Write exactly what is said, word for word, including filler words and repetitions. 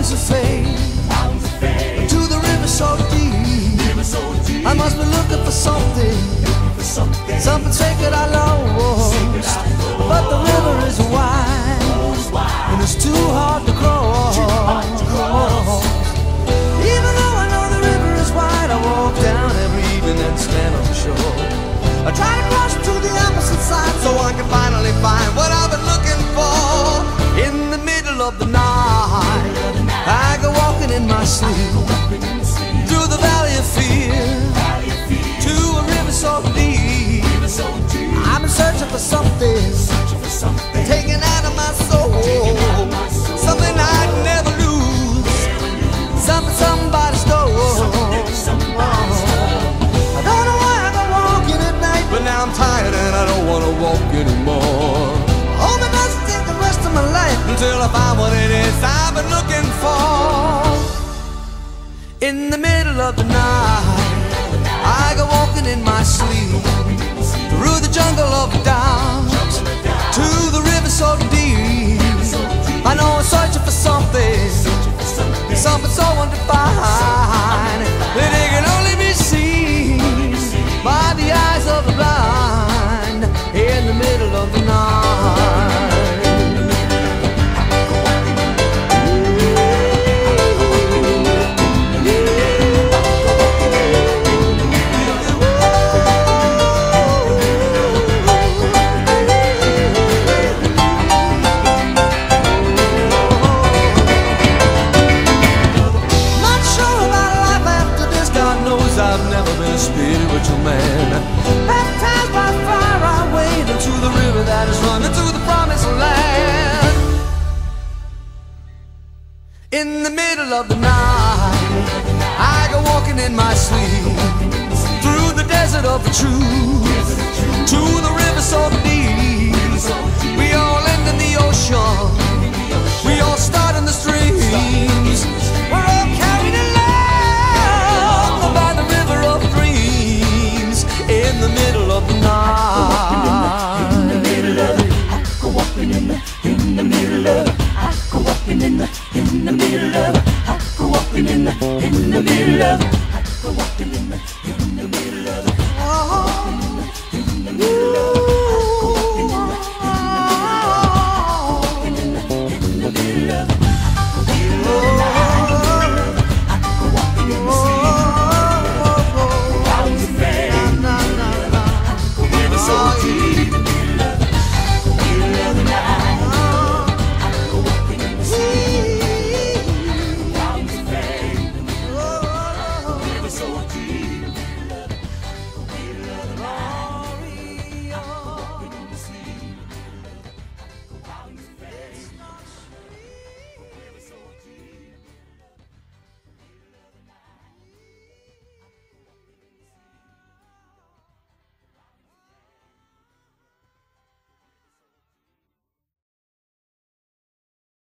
mountains of fame, to the river so deep. I must be looking for something, something sacred I lost. But the river is wide, and it's too hard to cross. Even though I know the river is wide, I walk down every evening and stand on the shore. I try to cross to the opposite side so I can finally find what I've been looking for. In the middle of the night, I go walking in my sleep, through the valley of fear, to a river so deep. I've been searching for something, taken out of my soul, something I'd never lose, something somebody stole. I don't know why I go walking at night, but now I'm tired and I don't want to walk anymore. Hope it doesn't take the rest of my life until I find what it is I've been looking for. In the middle of the night, I go walking in my sleep, through the jungle of doubt, to the river so deep. I know I'm searching for something, something so undefined, that it can only be seen by the eyes of the blind. In the middle of the night, I've never been a spiritual man, baptized by fire I wade into the river that is running to the promised land. In the middle of the night, I go walking in my sleep, through the desert of the truth, to the river so deep. We all end in the ocean, we all start in the streams. We're all carried along by the river of dreams. In the middle of the night, in the middle of it, I go walking in the, in the middle of it, I go walking in the, in the middle of it, I go walking in the, in the middle of it, I go walking in the, in the middle of it.